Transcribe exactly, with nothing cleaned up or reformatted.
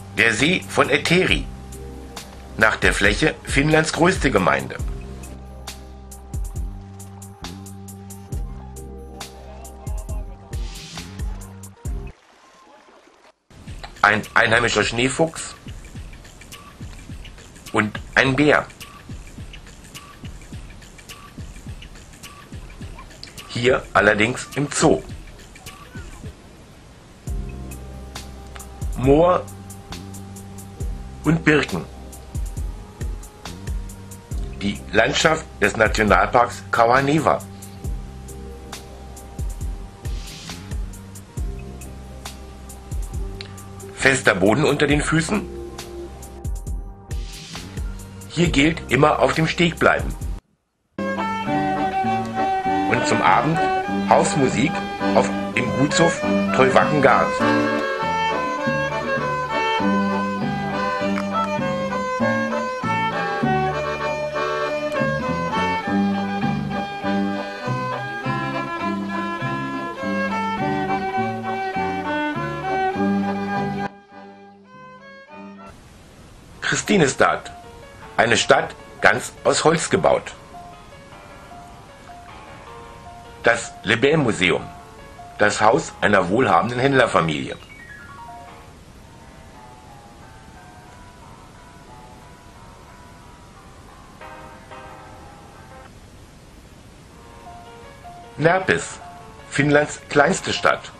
Der See von Äteri, nach der Fläche Finnlands größte Gemeinde. Ein einheimischer Schneefuchs und ein Bär. Hier allerdings im Zoo. Moor und Birken. Die Landschaft des Nationalparks Kauhaneva. Fester Boden unter den Füßen. Hier gilt immer auf dem Steg bleiben. Und zum Abend Hausmusik auf im Gutshof Teuwackengard. Kristinestad, eine Stadt ganz aus Holz gebaut. Das Lebel-Museum, das Haus einer wohlhabenden Händlerfamilie. Närpes, Finnlands kleinste Stadt.